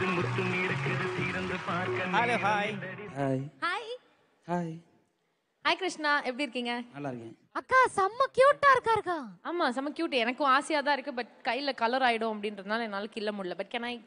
Hello hi. Hi hi hi hi Krishna, எப்படி இருக்கீங்க? நல்லா இருக்கேன். அக்கா செம்ம கியூட்டா இருக்காருக்கா. ஆமா செம்ம கியூட். எனக்கும் ஆசையா தான் இருக்கு, பட் கையில கலர் ஆயிடும் அப்படின்றதுனால என்னால கில்ல முடியல. But can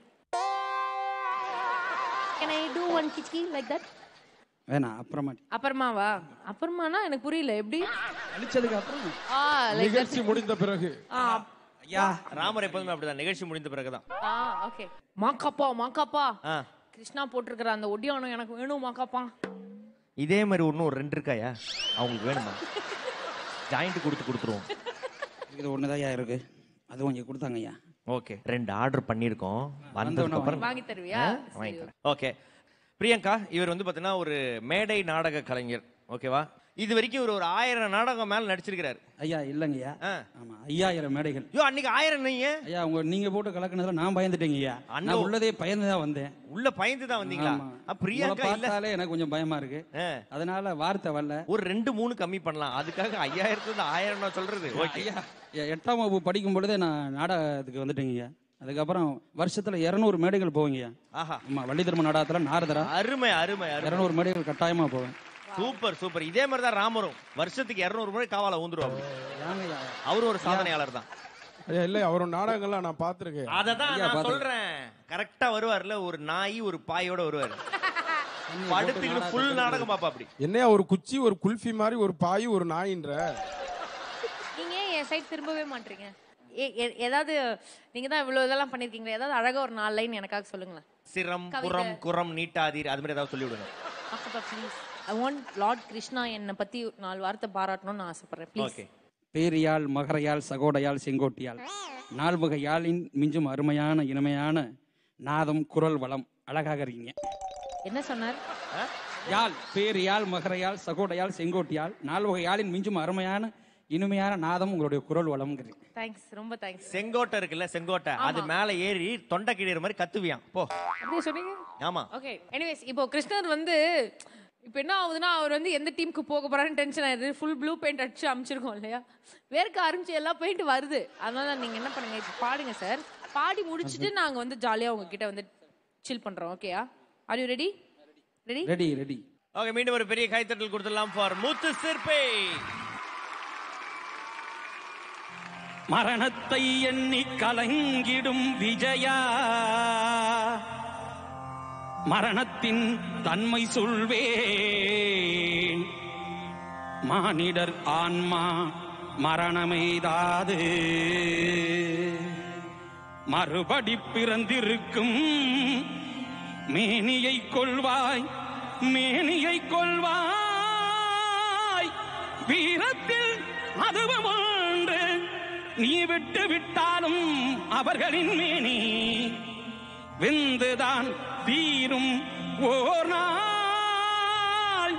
I do one கிச்கி லைக் தட்? வேணாம், அப்புறமா. அப்புறமாவா? அப்புறமானா எனக்கு புரியல. எப்படி? அழிச்சதுக்கு அப்புறம் லைக் நிகழ்ச்சி முடிந்த பிறகு. ஐயா ராமர் எப்போதுமே அப்படிதான், நிகழ்ச்சி முடிந்த பிறகுதான். ஓகே. மாக்காப்பா கிருஷ்ணா போட்டிருக்கிற அந்த ஒடியானம் எனக்கு வேணும் மாக்காப்பா. இதே மாதிரி ஒன்றும் ஒரு 2 இருக்காயா? அவங்களுக்கு வேணுமா? ஜாயிண்ட் கொடுத்துருவோம். இது ஒண்ணுதான் இருக்கு, அதுவும் இங்க கொடுத்தாங்க ஐயா. ஓகே, 2 ஆர்டர் பண்ணியிருக்கோம். வந்ததுக்கு அப்புறம் வாங்கி தருவியா? ஓகே. பிரியங்கா இவர் வந்து பார்த்தீங்கன்னா ஒரு மேடை நாடக கலைஞர். ஓகேவா? இது வரைக்கும் இவர் ஒரு 1000 நாடகம் மேல நடிச்சிருக்கிறாரு. ஐயா இல்லைங்கய்யா. ஆமா 5000 மேடைகள். ஐயோ அன்னைக்கு 1000 நீங்க? ஐயா நீங்க போட்டு கலக்குனதுல நான் பயந்துட்டேங்க ஐயா. நான் உள்ளதே பயந்து தான் வந்தேன். உள்ள பயந்து தான் வந்தீங்களா? பிரியங்கா பார்த்தாலே எனக்கு கொஞ்சம் பயமா இருக்கு, அதனால வார்த்தை வரல. ஒரு 2-3 கம்மி பண்ணலாம், அதுக்காக 5000 1000 நான் சொல்றது. ஓகே ஐயா, 8ஆம் வகுப்பு படிக்கும் பொழுதே நான் நாடகத்துக்கு வந்துட்டேங்க ஐயா. அதுக்கப்புறம் வருஷத்துல 200 மேடைகள் போவீங்கய்யா. ஆமா, வள்ளி திரும்ப நாடகத்துல நாரதரா. அருமை அருமை. 200 மேடைகள் கட்டாயமா போவேன். Super super. இதே மாதிரி தான் ராமரும் வருஷத்துக்கு 200 முறை காவால ஊந்துருவாங்க. அவரு ஒரு சாதனையாளர் தான். இல்ல அவரோட நாடகங்கள்லாம் நான் பார்த்திருக்கேன். அததான் நான் சொல்றேன். கரெக்டா வருவார்ல, ஒரு நாய் ஒரு பாயோட வருவாரு. படுத்துக்கிட்டு ஃபுல் நாடகம் பாப்பா. அப்படி என்னையா ஒரு குச்சி ஒரு குல்ஃபி மாதிரி ஒரு பாய் ஒரு நாயின்ற. நீங்க என் சைடு திரும்பவே மாட்டீங்க. ஏதாவது நீங்க தான் இவ்வளவு இதெல்லாம் பண்ணிருக்கீங்க, ஏதாவது அழகா ஒரு 4 லைன் எனக்காக சொல்லுங்களேன். சிரம் புறம் குரம் நீட்டாதீர், அது மாதிரி ஏதாவது சொல்லி விடுங்க. அப்பா please. I want lord Krishna என்னை பத்தி 4 வார்த்தை பாராட்டணும்னு நான் ஆசைப்படுறேன் ப்ளீஸ். ஓகே. பேரியால் மகரையால் சகோடையால் செங்கோட்டியால் 4 வகை யாழின் மிஞ்சும் அருமையான இனிமையான நாதம் குரல் வளம். அழகாக இருக்கீங்க. என்ன சொன்னார்? யாழ் பேரியால் மகரையால் சகோடையால் செங்கோட்டியால் 4 வகை யாழின் மிஞ்சும் அருமையான இனிமையான நாதம் உங்களுடைய குரல் வளம். தேங்க்ஸ், ரொம்ப தேங்க்ஸ். செங்கோட்டை இருக்குல்ல, செங்கோட்டை அது மேல ஏறி தொண்டை கிழிற மாதிரி கத்துவியான் போ. அப்படியே சொன்னீங்க? ஆமா. ஓகே. எனிவேஸ், இப்போ கிருஷ்ணர் வந்து இப்போ என்ன ஆகுதுன்னா, அவர் வந்து எந்த டீமுக்கு போக போறாருன்னு டென்ஷன் ஆயிடுது. ஃபுல் ப்ளூ பெயிண்ட் அடிச்சு அமைச்சிருக்கோம் இல்லையா, வேர்க்க ஆரம்பிச்சு எல்லா பெயிண்ட் வருது. அதனால நீங்க என்ன பண்ணுங்க, இப்போ பாடுங்க சார். பாடி முடிச்சுட்டு நாங்க வந்து ஜாலியா உங்ககிட்ட வந்து சில் பண்றோம். ஓகேயா? Are you ready? Ready ready ready. Okay, மீண்டும் ஒரு பெரிய கைத்தட்டல் கொடுத்துடலாம் ஃபார் முத்து சிற்பி. மரணத்தை எண்ணி கலங்கிடும் விஜயா, மரணத்தின் தன்மை சொல்வேன். மானிடர் ஆன்மா மரணமெய்தாது, மறுபடி பிறந்திருக்கும் மேனியை கொள்வாய், மேனியை கொள்வாய். வீரத்தில் அதுவும் ஒன்று, நீ விட்டு விட்டாலும் அவர்களின் மேனி வெந்துதான் தீரும் ஓர் நாள்.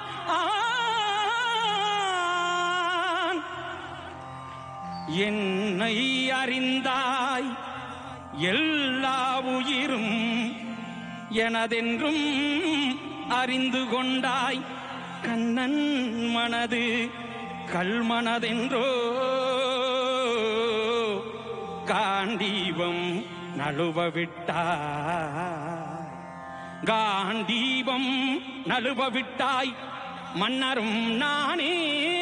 என்னை அறிந்தாய், எல்லா உயிரும் எனதென்றும் அறிந்து கொண்டாய். கண்ணன் மனது கல்மனதென்றோ, காண்டீபம் நழுவ விட்டாய், காண்டீபம் நழுவ விட்டாய். மன்னரும் நானே,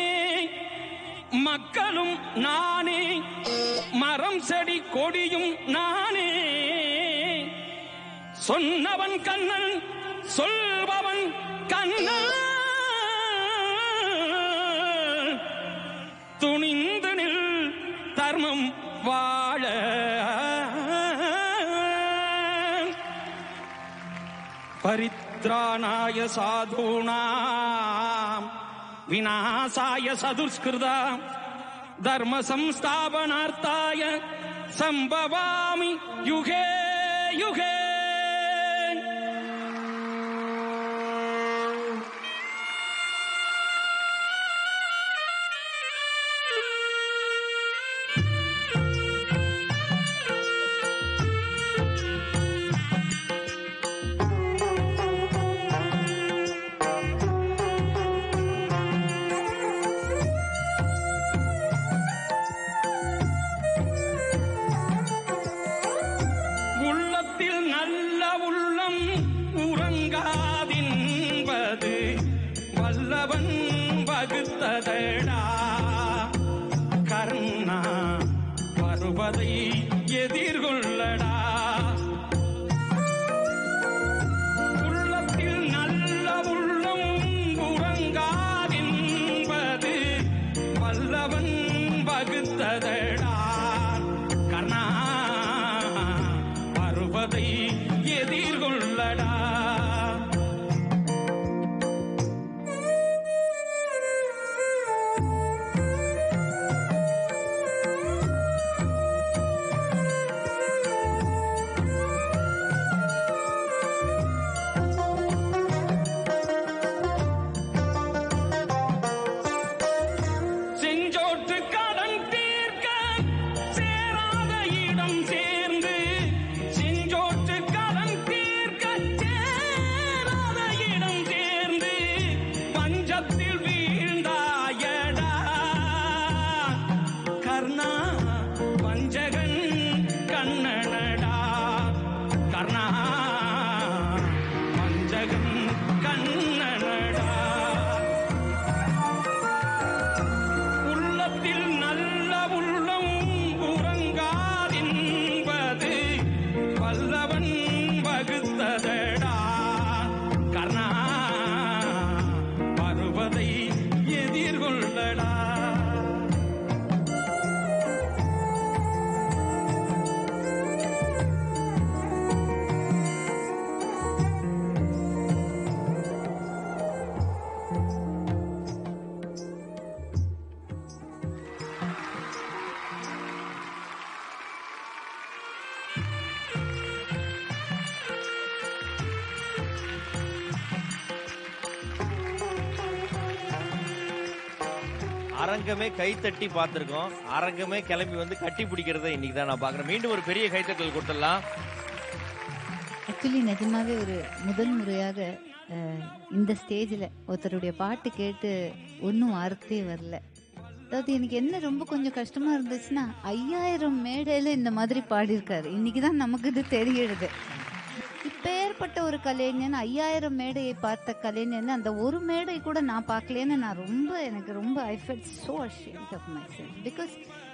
மக்களும் நானே, மரம் செடி கொடியும் நானே. சொன்னவன் கண்ணன், சொல்பவன் கண்ணன். துணிந்து நில் தர்மம் வாழ. பரித்ராணாய சாதூனாம் விநாசாய சதுஷ்கிருதாம் தர்ம சம்ஸ்தாபனார்த்தாய சம்பவாமி யுகே யுகே. உறங்காதின்பது வல்லவன் வகுத்ததடா. கர்ணா வருவதை எதிர்கொள்ளடா. உள்ளத்தில் நல்ல உள்ளம் உறங்காதின்பது வல்லவன் வகுத்ததடா. கர்ணா வருவதை எதிர்கொள்ளடா. செஞ்சோற்று கடன் தீர்க்க சேராத இடம் சேர்ந்து, செஞ்சோற்று கடன் தீர்க்க சேராத இடம் சேர்ந்து, பஞ்சத்தில் வீழ்ந்தாயடா. கர்ணா பஞ்சகன் கண்ணனடா. கர்ணா பஞ்சகன் கண்ணனடா. உள்ளத்தில் நல்ல உள்ளம் உறங்காதின்பது வல்லவன் வகுத்ததடா. கர்ணா வருவதை எதிர்கொள்ளடா. அரங்கமே கைத்தட்டி பார்த்திருக்கோம். அரங்கமே கிளம்பி வந்து கட்டி பிடிக்கிறத இன்னைக்கு தான் நான் பாக்குறேன். மீண்டும் ஒரு பெரிய கைத்தட்டல் கொடுத்துடலாம். ஆக்சுவலி நிஜமாவே ஒரு முதல் முறையாக இந்த ஸ்டேஜில் ஒருத்தருடைய பாட்டு கேட்டு ஒன்றும் வார்த்தையே வரல. அதாவது எனக்கு என்ன ரொம்ப கொஞ்சம் கஷ்டமா இருந்துச்சுன்னா 5000 மேடையில் இந்த மாதிரி பாடியிருக்காரு. இன்னைக்கு தான் நமக்கு இது தெரியுது. இப்பேற்பட்ட ஒரு கலைஞன் 5000 மேடையை பார்த்த கலைஞன் அந்த ஒரு மேடை கூட நான் பார்க்கலன்னு நான் எனக்கு ரொம்ப I felt so ashamed of myself. Because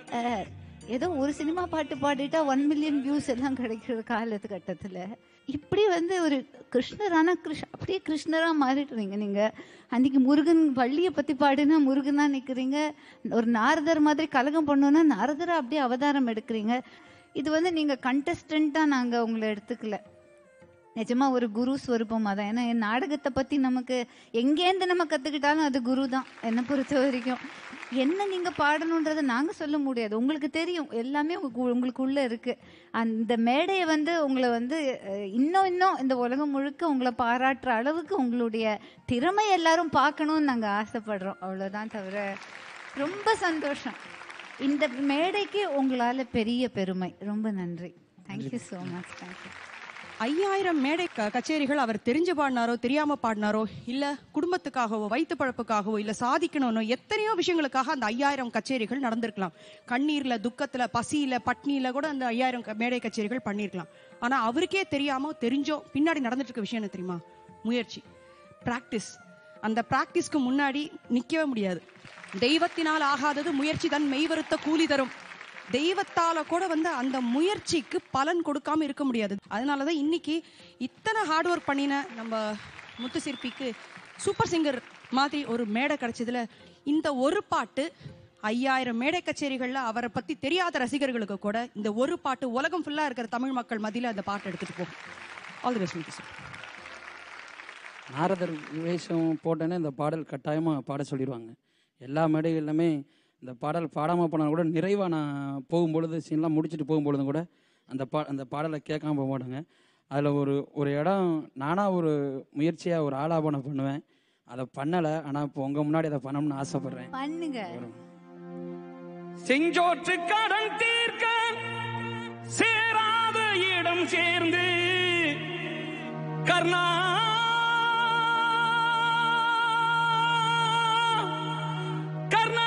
ஏதோ ஒரு சினிமா பாட்டு பாடிட்டா 1 மில்லியன் வியூஸ் எல்லாம் கிடைக்கிற காலகட்டத்தில் இப்படி வந்து ஒரு கிருஷ்ணரான அப்படியே கிருஷ்ணரா மாறிடுறீங்க நீங்க. அன்னைக்கு முருகன் வள்ளியை பத்தி பாடினா முருகனா நிக்கிறீங்க. ஒரு நாரதர் மாதிரி கலகம் பண்ணோன்னா நாரதரா அப்படியே அவதாரம் எடுக்கிறீங்க. இது வந்து நீங்க கண்டஸ்டண்டா நாங்க உங்களை எடுத்துக்கல. நிஜமா ஒரு குரு ஸ்வரூபமாக தான். ஏன்னா என் நாடகத்தை பற்றி நமக்கு எங்கேருந்து நம்ம கற்றுக்கிட்டாலும் அது குரு தான் என்னை பொறுத்த வரைக்கும். என்ன நீங்கள் பாடணுன்றதை நாங்கள் சொல்ல முடியாது. உங்களுக்கு தெரியும் எல்லாமே உங்களுக்குள்ளே இருக்குது. அந்த மேடையை வந்து உங்களை வந்து இன்னும் இந்த உலகம் முழுக்க உங்களை பாராட்டுற அளவுக்கு உங்களுடைய திறமை எல்லாரும் பார்க்கணும்னு நாங்கள் ஆசைப்படுறோம். அவ்வளோதான் தவிர ரொம்ப சந்தோஷம். இந்த மேடைக்கு உங்களால் பெரிய பெருமை. ரொம்ப நன்றி. Thank you so much. தேங்க்யூ. 5000 மேடை கச்சேரிகள் அவர் தெரிஞ்சு பாடினாரோ தெரியாம பாடினாரோ இல்ல குடும்பத்துக்காகவோ வயிற்று பழப்புக்காகவோ இல்ல சாதிக்கணும்னோ எத்தனையோ விஷயங்களுக்காக அந்த 5000 கச்சேரிகள் நடந்திருக்கலாம். கண்ணீர்ல, துக்கத்துல, பசியில, பட்னியில கூட அந்த 5000 மேடை கச்சேரிகள் பண்ணிருக்கலாம். ஆனா அவருக்கே தெரியாமோ தெரிஞ்சோ பின்னாடி நடந்துட்டு இருக்க விஷயம் என்ன தெரியுமா? முயற்சி, பிராக்டிஸ். அந்த பிராக்டிஸ்க்கு முன்னாடி நிக்கவே முடியாது. தெய்வத்தினால் ஆகாதது முயற்சி தன் மெய்வருத்த கூலி தரும். தெய்வத்தால கூட வந்து அந்த முயற்சிக்கு பலன் கொடுக்காம இருக்க முடியாது. அதனாலதான் இன்னைக்கு இத்தனை ஹார்ட் ஒர்க் பண்ணின நம்ம முத்து சிற்பிக்கு சூப்பர் சிங்கர் மாதிரி ஒரு மேடை கிடைச்சதுல இந்த ஒரு பாட்டு 5000 மேடை கச்சேரிகள்ல அவரை பத்தி தெரியாத ரசிகர்களுக்கு கூட இந்த ஒரு பாட்டு உலகம் ஃபுல்லா இருக்கிற தமிழ் மக்கள் மத்தியில அந்த பாட்டு எடுத்துட்டு போகும். All the best Muthu sir. நாரதர் வேஷம் போட்டேன்னா இந்த பாடல் கட்டாயமாக பாட சொல்லிடுவாங்க. எல்லா மேடைகளிலுமே இந்த பாடல் பாடாமல் போனால் கூட நிறைவாக நான் போகும்பொழுது சீன்லாம் முடிச்சுட்டு போகும்பொழுதும் கூட அந்த பாடலை கேட்காம போக மாட்டாங்க. அதில் ஒரு இடம் நானாக ஒரு முயற்சியாக ஒரு ஆலாபனம் பண்ணுவேன். அதை பண்ணலை. ஆனால் இப்போ உங்கள் முன்னாடி அதை பண்ணணும்னு ஆசைப்படுறேன். பண்ணுங்க. செஞ்சோற்று கடன் தீர்க்க சேராத இடம் சேர்ந்து கர்ணா கர்ணா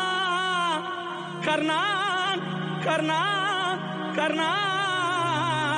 கர்ணா கர்ணா கர்ணா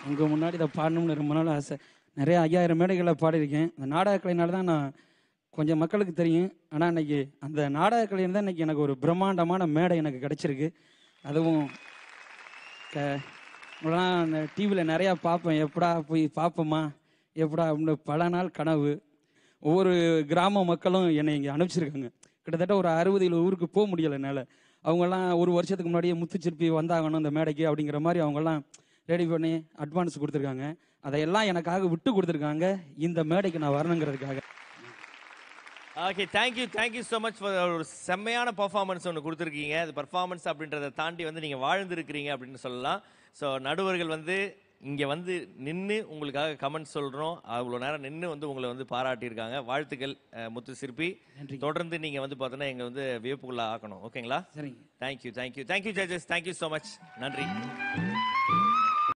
உங்கள் முன்னாடி இதை பாடணும்னு ரொம்ப நாள் ஆசை. நிறைய 5000 மேடைகளில் பாடியிருக்கேன். அந்த நாடகக்கலையினால தான் நான் கொஞ்சம் மக்களுக்கு தெரியும். ஆனால் இன்னைக்கு அந்த நாடகக்கலையில் தான் இன்னைக்கு எனக்கு ஒரு பிரம்மாண்டமான மேடை எனக்கு கிடச்சிருக்கு. அதுவும் உங்களெல்லாம் அந்த டிவியில் நிறையா பார்ப்பேன். எப்படா போய் பார்ப்போமா எப்படா அப்படின்னு பல நாள் கனவு. ஒவ்வொரு கிராம மக்களும் என்னை இங்கே அனுப்பிச்சிருக்காங்க. கிட்டத்தட்ட ஒரு 60 ஊருக்கு போக முடியலை என்னால். அவங்கெல்லாம் ஒரு வருஷத்துக்கு முன்னாடியே முத்துச்சிற்பி வந்தாகணும் இந்த மேடைக்கு அப்படிங்கிற மாதிரி அவங்கெல்லாம் ரெடி பண்ணி அட்வான்ஸ் கொடுத்துருக்காங்க. அதையெல்லாம் எனக்காக விட்டு கொடுத்துருக்காங்க இந்த மேடைக்கு நான் வரணுங்கிறதுக்காக. Okay, thank you so much for ஒரு செம்மையான பர்ஃபார்மன்ஸ் ஒன்று கொடுத்துருக்கீங்க. அது பர்ஃபார்மன்ஸ் அப்படின்றத தாண்டி வந்து நீங்கள் வாழ்ந்துருக்கிறீங்க அப்படின்னு சொல்லலாம். ஸோ நடுவர்கள் வந்து இங்கே வந்து நின்று உங்களுக்காக கமெண்ட் சொல்கிறோம். அவ்வளோ நேரம் நின்று வந்து உங்களை வந்து பாராட்டியிருக்காங்க. வாழ்த்துக்கள் முத்து சிற்பி. தொடர்ந்து நீங்கள் வந்து பார்த்தோன்னா எங்கள் வந்து வியப்புக்குள்ள ஆக்கணும். ஓகேங்களா? சரிங்க. Thank you judges. Thank you so much. நன்றி.